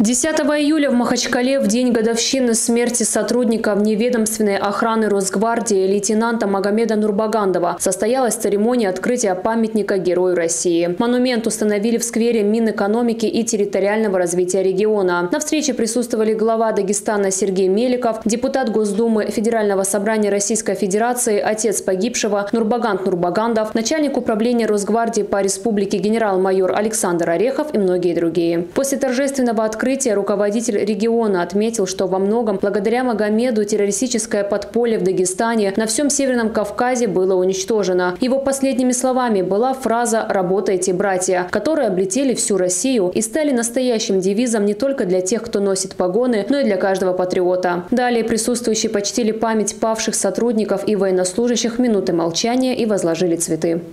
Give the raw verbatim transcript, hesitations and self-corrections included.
десятого июля в Махачкале в день годовщины смерти сотрудника вневедомственной охраны Росгвардии лейтенанта Магомеда Нурбагандова состоялась церемония открытия памятника Герою России. Монумент установили в сквере Минэкономики и территориального развития региона. На встрече присутствовали глава Дагестана Сергей Меликов, депутат Госдумы Федерального собрания Российской Федерации, отец погибшего Нурбаганд Нурбагандов, начальник управления Росгвардии по республике генерал-майор Александр Орехов и многие другие. После торжественного открытия руководитель региона отметил, что во многом благодаря Магомеду террористическое подполье в Дагестане на всем Северном Кавказе было уничтожено. Его последними словами была фраза «Работайте, братья», которые облетели всю Россию и стали настоящим девизом не только для тех, кто носит погоны, но и для каждого патриота. Далее присутствующие почтили память павших сотрудников и военнослужащих минутой молчания и возложили цветы.